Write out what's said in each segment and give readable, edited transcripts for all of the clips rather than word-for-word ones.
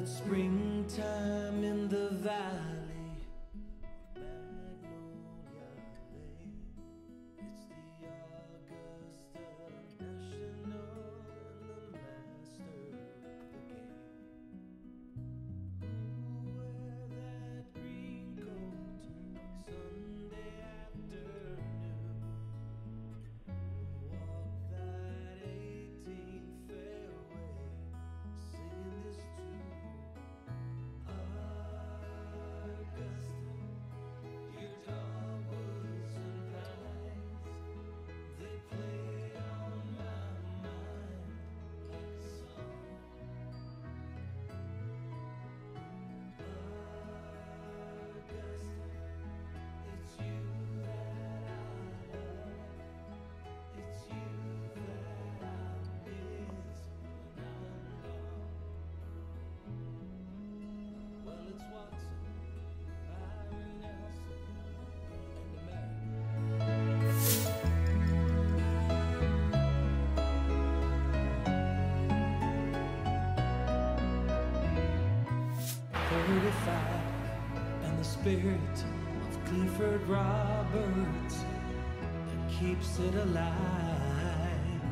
it's springtime in the valley Magnolia Lane. It's the Augusta National and the master of the game. Who wear that green coat on Sunday afternoon? Walk that 18th fairway, singing this tune. Augusta, your dogwoods and pines, they play on my mind like a song. Augusta, it's you that I love. It's you that I miss when I'm gone. Well, it's Watson, Byron Nelson, and America. 35 and the spirit of Clifford Roberts that keeps it alive.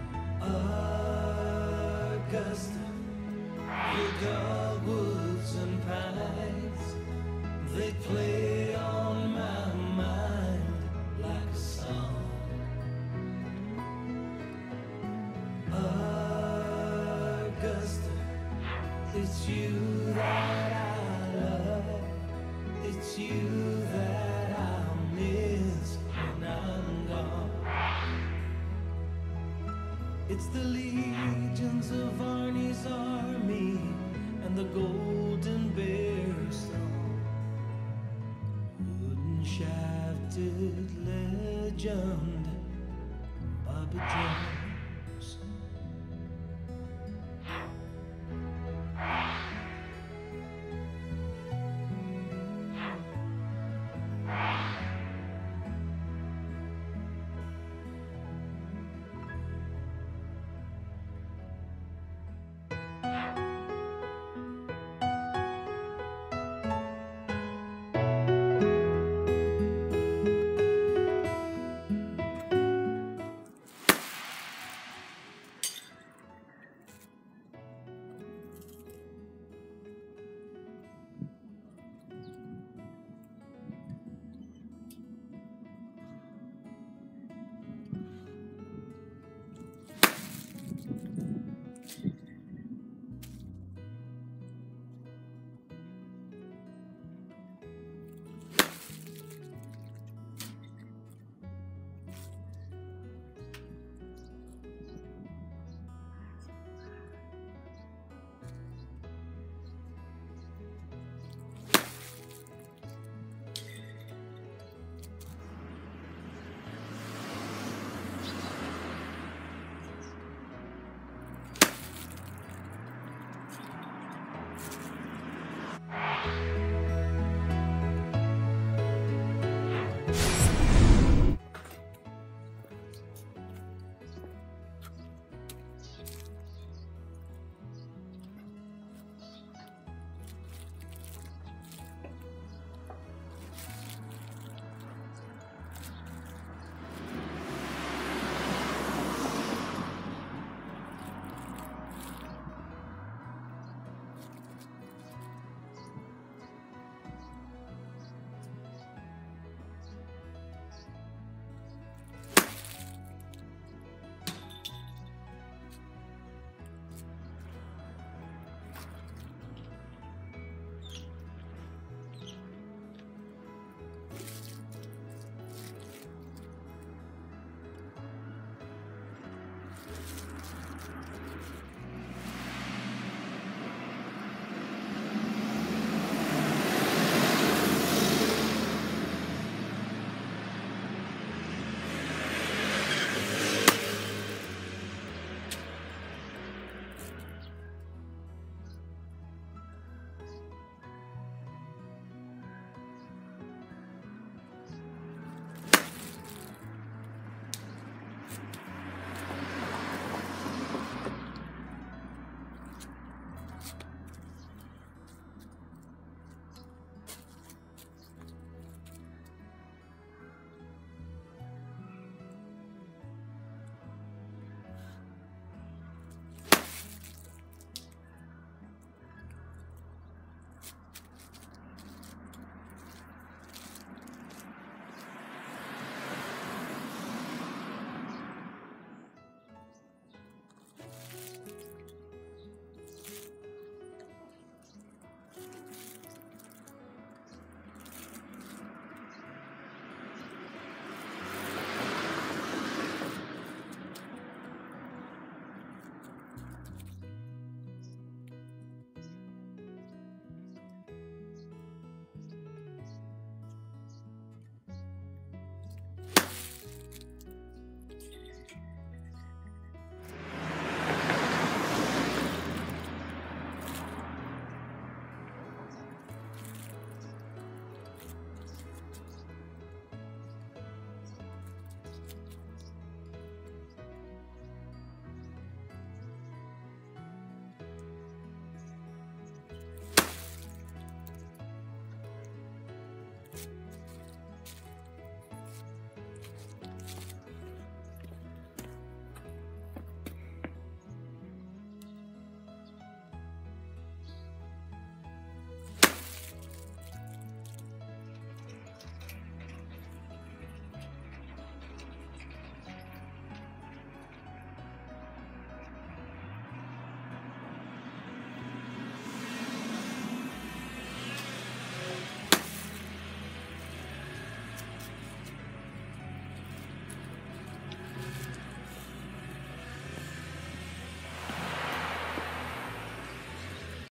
Augusta, your dogwoods and pines, they play on my mind like a song. Augusta, it's you that I love. It's you that I miss when I'm gone. It's the legions of Arnie's army and the Golden Bear song. Wooden shafted legend, Bobby Jones.